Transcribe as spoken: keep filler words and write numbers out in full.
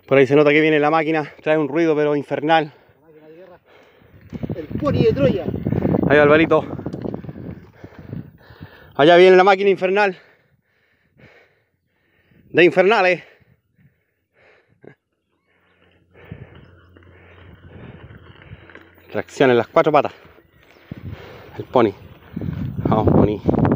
Por ahí se nota que viene la máquina, trae un ruido pero infernal. La máquina de guerra. El pony de Troya. Ahí va Alvarito. Allá viene la máquina infernal. De infernales. Tracción en las cuatro patas. El pony. Vamos, pony.